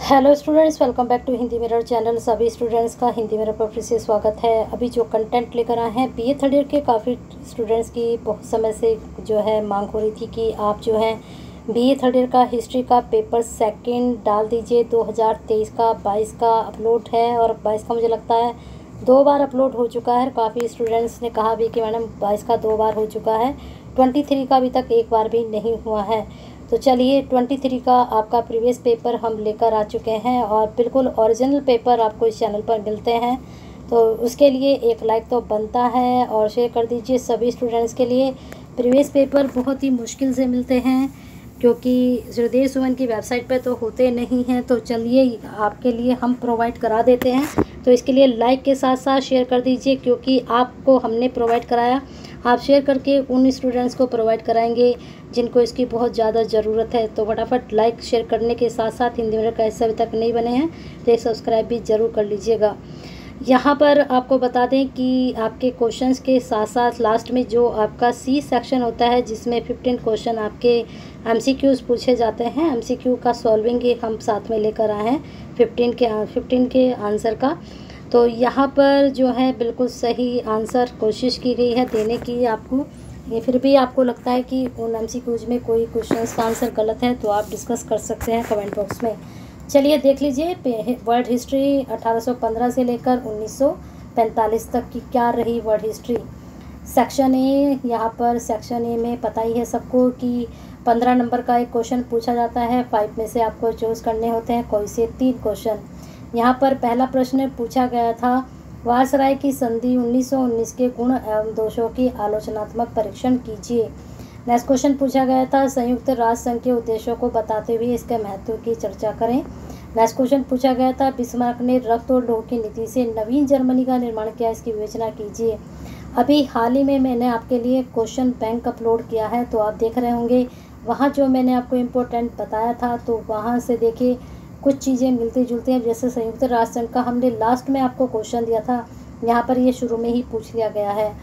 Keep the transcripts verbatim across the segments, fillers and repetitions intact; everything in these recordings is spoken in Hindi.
Hello students, welcome back to Hindi mirror channel. सभी स्टूडेंट्स का हिंदी मिरर पर फिर से स्वागत है। अभी जो कंटेंट लेकर आए हैं बीए थर्ड ईयर के, काफ़ी स्टूडेंट्स की बहुत समय से जो है मांग हो रही थी कि आप जो है बीए थर्ड ईयर का हिस्ट्री का पेपर सेकंड डाल दीजिए। दो हज़ार तेईस का बाईस का अपलोड है और बाईस का मुझे लगता है दो बार अपलोड हो चुका है। काफ़ी स्टूडेंट्स ने कहा भी कि मैडम बाईस का दो बार हो चुका है, ट्वेंटी थ्री का अभी तक एक बार भी नहीं हुआ है। तो चलिए ट्वेंटी थ्री का आपका प्रीवियस पेपर हम लेकर आ चुके हैं और बिल्कुल ओरिजिनल पेपर आपको इस चैनल पर मिलते हैं। तो उसके लिए एक लाइक तो बनता है और शेयर कर दीजिए सभी स्टूडेंट्स के लिए। प्रीवियस पेपर बहुत ही मुश्किल से मिलते हैं क्योंकि हृदय सुमन की वेबसाइट पर तो होते नहीं हैं। तो चलिए आपके लिए हम प्रोवाइड करा देते हैं। तो इसके लिए लाइक के साथ साथ शेयर कर दीजिए, क्योंकि आपको हमने प्रोवाइड कराया, आप शेयर करके उन स्टूडेंट्स को प्रोवाइड कराएंगे जिनको इसकी बहुत ज़्यादा ज़रूरत है। तो फटाफट लाइक शेयर करने के साथ साथ हिंदी मिरर का हिस्सा अभी तक नहीं बने हैं तो एक सब्सक्राइब भी ज़रूर कर लीजिएगा। यहाँ पर आपको बता दें कि आपके क्वेश्चंस के साथ साथ लास्ट में जो आपका सी सेक्शन होता है जिसमें फिफ्टीन क्वेश्चन आपके एमसीक्यूज पूछे जाते हैं, एमसीक्यू का सॉल्विंग एक हम साथ में लेकर आए हैं फिफ्टीन के फिफ्टीन के आंसर का। तो यहाँ पर जो है बिल्कुल सही आंसर कोशिश की गई है देने की आपको। ये फिर भी आपको लगता है कि उन एमसीक्यूज में कोई क्वेश्चन का आंसर गलत है तो आप डिस्कस कर सकते हैं कमेंट बॉक्स में। चलिए देख लीजिए वर्ल्ड हिस्ट्री अठारह सौ पंद्रह से लेकर उन्नीस सौ पैंतालीस तक की क्या रही वर्ल्ड हिस्ट्री। सेक्शन ए, यहाँ पर सेक्शन ए में पता ही है सबको कि पंद्रह नंबर का एक क्वेश्चन पूछा जाता है। फाइव में से आपको चूज़ करने होते हैं कोई से तीन क्वेश्चन। यहाँ पर पहला प्रश्न पूछा गया था, वायसराय की संधि उन्नीस सौ उन्नीस के गुण एवं दोषों की आलोचनात्मक परीक्षण कीजिए। नेक्स्ट क्वेश्चन पूछा गया था, संयुक्त राष्ट्र संघ के उद्देश्यों को बताते हुए इसके महत्व की चर्चा करें। नेक्स्ट क्वेश्चन पूछा गया था, बिस्मार्क ने रक्त और लोह की नीति से नवीन जर्मनी का निर्माण किया, इसकी विवेचना कीजिए। अभी हाल ही में मैंने आपके लिए क्वेश्चन बैंक अपलोड किया है तो आप देख रहे होंगे, वहाँ जो मैंने आपको इम्पोर्टेंट बताया था तो वहाँ से देखिए कुछ चीज़ें मिलती जुलती हैं। जैसे संयुक्त राष्ट्र संघ का हमने लास्ट में आपको क्वेश्चन दिया था, यहाँ पर ये शुरू में ही पूछ लिया गया है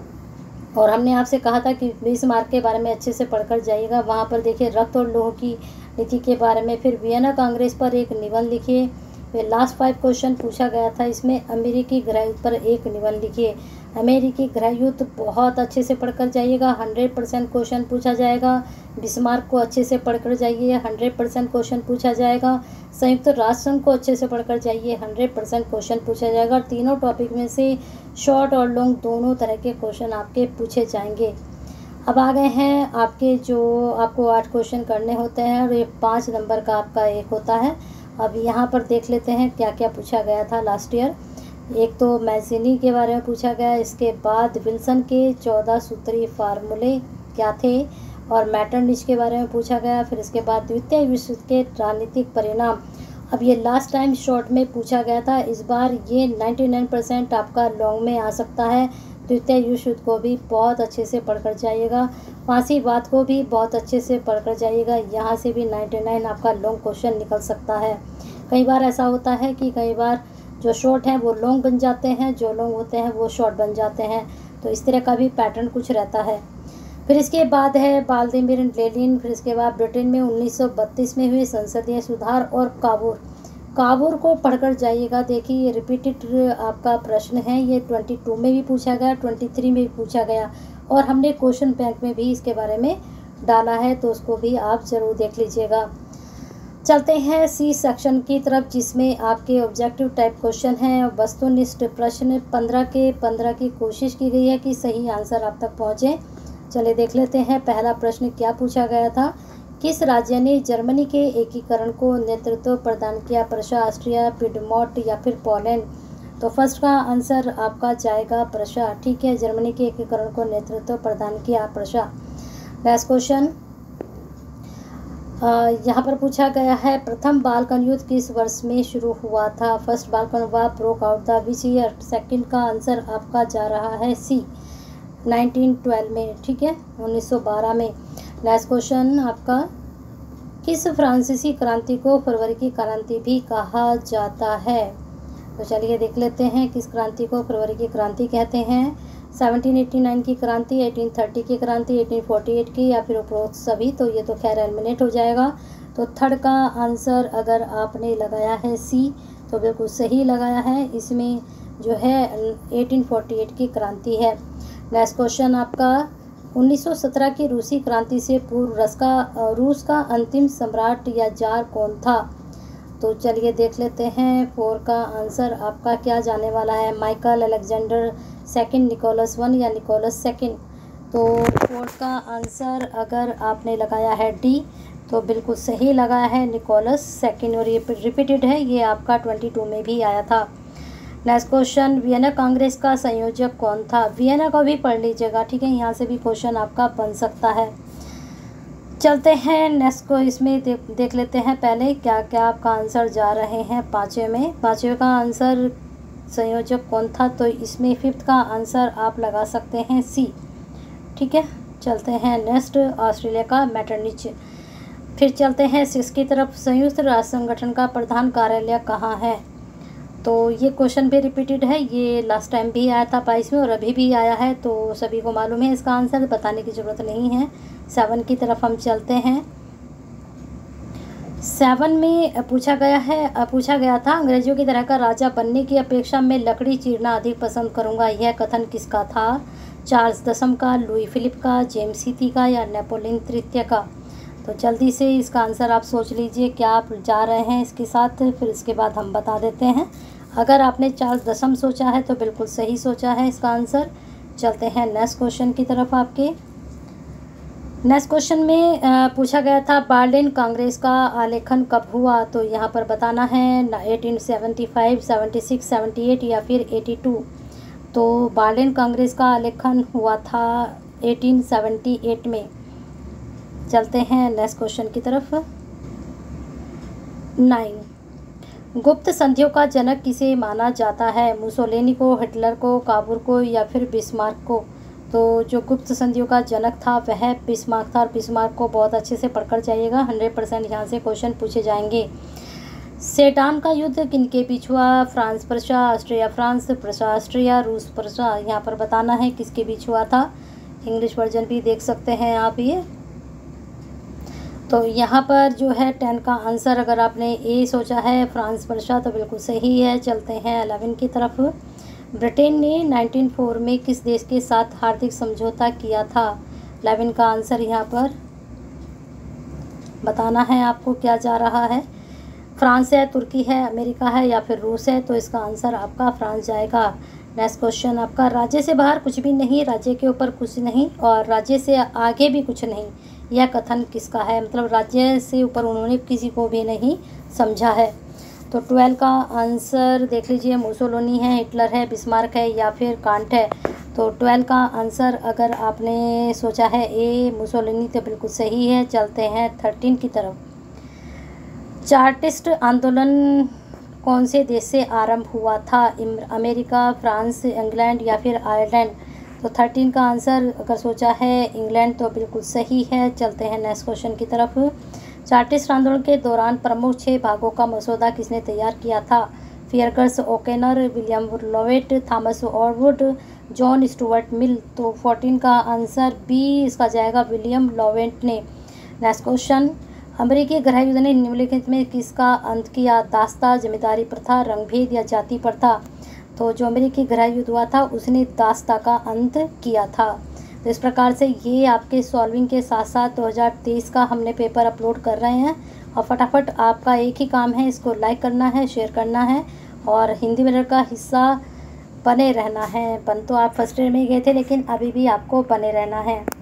और हमने आपसे कहा था कि बिस्मार्क के बारे में अच्छे से पढ़कर जाइएगा। वहाँ पर देखिए रक्त और लोह की नीति के बारे में, फिर वियना कांग्रेस पर एक निबंध लिखिए। फिर लास्ट फाइव क्वेश्चन पूछा गया था, इसमें अमेरिकी गृहयुद्ध पर एक निबंध लिखिए। अमेरिकी गृहयुद्ध बहुत अच्छे से पढ़कर जाइएगा, हंड्रेड परसेंट क्वेश्चन पूछा जाएगा। बिस्मार्क को अच्छे से पढ़कर जाइए, हंड्रेड परसेंट क्वेश्चन पूछा जाएगा। संयुक्त राष्ट्र संघ को अच्छे से पढ़कर जाइए, हंड्रेड परसेंट क्वेश्चन पूछा जाएगा। तीनों टॉपिक में से शॉर्ट और लॉन्ग दोनों तरह के क्वेश्चन आपके पूछे जाएंगे। अब आ गए हैं आपके जो आपको आठ क्वेश्चन करने होते हैं और ये पाँच नंबर का आपका एक होता है। अब यहाँ पर देख लेते हैं क्या क्या पूछा गया था लास्ट ईयर। एक तो मैजिनी के बारे में पूछा गया, इसके बाद विल्सन के चौदह सूत्री फार्मूले क्या थे और मैटरनिच के बारे में पूछा गया। फिर इसके बाद द्वितीय विश्व के राजनीतिक परिणाम, अब ये लास्ट टाइम शॉर्ट में पूछा गया था, इस बार ये निन्यानवे परसेंट आपका लॉन्ग में आ सकता है। द्वितीय विश्व युद्ध को भी बहुत अच्छे से पढ़कर जाइएगा, फांसीवाद को भी बहुत अच्छे से पढ़कर जाइएगा, यहाँ से भी निन्यानवे आपका लॉन्ग क्वेश्चन निकल सकता है। कई बार ऐसा होता है कि कई बार जो शॉर्ट हैं वो लॉन्ग बन जाते हैं, जो लॉन्ग होते हैं वो शॉर्ट बन जाते हैं, तो इस तरह का भी पैटर्न कुछ रहता है। फिर इसके बाद है व्लादिमीर लेनिन। फिर इसके बाद ब्रिटेन में उन्नीस सौ बत्तीस में हुए संसदीय सुधार और काबूल काबूल को पढ़कर जाइएगा। देखिए ये रिपीटेड आपका प्रश्न है, ये बाईस में भी पूछा गया, तेईस में भी पूछा गया और हमने क्वेश्चन बैंक में भी इसके बारे में डाला है, तो उसको भी आप ज़रूर देख लीजिएगा। चलते हैं सी सेक्शन की तरफ, जिसमें आपके ऑब्जेक्टिव टाइप क्वेश्चन हैं। वस्तुनिष्ठ प्रश्न पंद्रह के पंद्रह की कोशिश की गई है कि सही आंसर आप तक पहुँचे। चलिए देख लेते हैं पहला प्रश्न क्या पूछा गया था, किस राज्य ने जर्मनी के एकीकरण को नेतृत्व प्रदान किया, प्रशा, ऑस्ट्रिया, पिडमोट या फिर पोलैंड। तो फर्स्ट का आंसर आपका जाएगा प्रशा, ठीक है, जर्मनी के एकीकरण को नेतृत्व प्रदान किया प्रशा। नेक्स्ट क्वेश्चन यहाँ पर पूछा गया है, प्रथम बाल्कन युद्ध किस वर्ष में शुरू हुआ था, first Balkan war broke out the which year. Second का आंसर आपका जा रहा है सी, नाइनटीन ट्वेल्व में, ठीक है, उन्नीस सौ बारह में। नेक्स्ट क्वेश्चन आपका, किस फ्रांसीसी क्रांति को फरवरी की क्रांति भी कहा जाता है। तो चलिए देख लेते हैं किस क्रांति को फरवरी की क्रांति कहते हैं। सेवनटीन एटी नाइन की क्रांति, एटीन थर्टी की क्रांति, एटीन फोर्टी एट की या फिर उपरोक्त सभी, तो ये तो खैर एलिमिनेट हो जाएगा। तो थर्ड का आंसर अगर आपने लगाया है सी तो बिल्कुल सही लगाया है। इसमें जो है अठारह सौ अड़तालीस की क्रांति है। नेक्स्ट क्वेश्चन आपका, उन्नीस सौ सत्रह की रूसी क्रांति से पूर्व रूस का रूस का अंतिम सम्राट या जार कौन था? तो चलिए देख लेते हैं। फोर का आंसर आपका क्या जाने वाला है? Michael Alexander second, Nicholas one या निकोलस सेकंड? तो फोर्थ का आंसर अगर आपने लगाया है डी तो बिल्कुल सही लगाया है, निकोलस सेकंड, और ये रिपीटेड है, ये आपका बाईस में भी आया था। नेक्स्ट क्वेश्चन, वियना कांग्रेस का संयोजक कौन था? वियना को भी पढ़ लीजिएगा, ठीक है, यहाँ से भी क्वेश्चन आपका बन सकता है। चलते हैं नेक्स्ट को, इसमें दे, देख लेते हैं पहले क्या क्या आपका आंसर जा रहे हैं। पाँचवें में पाँचवें का आंसर संयोजक कौन था? तो इसमें फिफ्थ का आंसर आप लगा सकते हैं सी, ठीक है। चलते हैं नेक्स्ट, ऑस्ट्रेलिया का मेटरनिच। फिर चलते हैं सिक्स की तरफ, संयुक्त राष्ट्र संगठन का प्रधान कार्यालय कहाँ है? तो ये क्वेश्चन भी रिपीटेड है, ये लास्ट टाइम भी आया था बाईस में और अभी भी आया है, तो सभी को मालूम है इसका आंसर, बताने की ज़रूरत नहीं है। सेवन की तरफ हम चलते हैं। सेवन में पूछा गया है पूछा गया था, अंग्रेजों की तरह का राजा बनने की अपेक्षा में लकड़ी चीरना अधिक पसंद करूंगा, यह कथन किसका था? चार्ल्स दसम का, लुई फिलिप का, जेम्स सीती का या नेपोलियन तृतीय का? तो जल्दी से इसका आंसर आप सोच लीजिए, क्या आप जा रहे हैं इसके साथ, फिर इसके बाद हम बता देते हैं। अगर आपने चार्ल्स दसम सोचा है तो बिल्कुल सही सोचा है इसका आंसर। चलते हैं नेक्स्ट क्वेश्चन की तरफ आपके। नेक्स्ट क्वेश्चन में पूछा गया था, बर्लिन कांग्रेस का आलेखन कब हुआ? तो यहाँ पर बताना है अठारह सौ पचहत्तर, छिहत्तर, अठहत्तर या फिर बयासी। तो बर्लिन कांग्रेस का आलेखन हुआ था अठारह सौ अठहत्तर में। चलते हैं नेक्स्ट क्वेश्चन की तरफ। नाइन, गुप्त संधियों का जनक किसे माना जाता है? मुसोलिनी को, हिटलर को, काबूल को या फिर बिस्मार्क को? तो जो गुप्त संधियों का जनक था वह बिस्मार्क था, और बिस्मार्क को बहुत अच्छे से पढ़कर जाइएगा, हंड्रेड परसेंट यहाँ से क्वेश्चन पूछे जाएंगे। सेडान का युद्ध किनके बीच हुआ? France Prussia, Austria France, Prussia Austria, रूस प्रशा? यहाँ पर बताना है किसके बीच हुआ था। इंग्लिश वर्जन भी देख सकते हैं आप ये। तो यहाँ पर जो है टेन का आंसर अगर आपने ए सोचा है फ्रांस प्रशा तो बिल्कुल सही है। चलते हैं इलेवन की तरफ। ब्रिटेन ने नाइनटीन ओ फोर में किस देश के साथ आर्थिक समझौता किया था? इलेवन का आंसर यहाँ पर बताना है आपको क्या जा रहा है। फ्रांस है, तुर्की है, अमेरिका है या फिर रूस है? तो इसका आंसर आपका फ्रांस जाएगा। नेक्स्ट क्वेश्चन आपका, राज्य से बाहर कुछ भी नहीं, राज्य के ऊपर कुछ नहीं और राज्य से आगे भी कुछ नहीं, यह कथन किसका है? मतलब राज्य से ऊपर उन्होंने किसी को भी नहीं समझा है। तो ट्वेल्व का आंसर देख लीजिए, मुसोलिनी है, हिटलर है, बिस्मार्क है या फिर कांट है? तो ट्वेल्व का आंसर अगर आपने सोचा है ए मुसोलिनी तो बिल्कुल सही है। चलते हैं थर्टीन की तरफ। चार्टिस्ट आंदोलन कौन से देश से आरंभ हुआ था? अमेरिका, फ्रांस, इंग्लैंड या फिर आयरलैंड? तो थर्टीन का आंसर अगर सोचा है इंग्लैंड तो बिल्कुल सही है। चलते हैं नेक्स्ट क्वेश्चन की तरफ। चार्टिस्ट आंदोलन के दौरान प्रमुख छः भागों का मसौदा किसने तैयार किया था? Feargus O'Connor, William Lovett, Thomas Attwood, John Stuart Mill? तो फोर्टीन का आंसर बी इसका जाएगा, विलियम लोवेट ने। नेक्स्ट क्वेश्चन, अमेरिकी गृह युद्ध ने निम्नलिखित में किसका अंत किया? दास्ता, जमींदारी प्रथा, रंगभेद या जाति प्रथा? तो जो अमेरिकी गृह युद्ध हुआ था उसने दास्ता का अंत किया था। तो इस प्रकार से ये आपके सॉल्विंग के साथ साथ दो हज़ार तेईस का हमने पेपर अपलोड कर रहे हैं और फटाफट आपका एक ही काम है, इसको लाइक करना है, शेयर करना है और हिंदी मिरर का हिस्सा बने रहना है। बन तो आप फर्स्ट ईयर में गए थे लेकिन अभी भी आपको बने रहना है।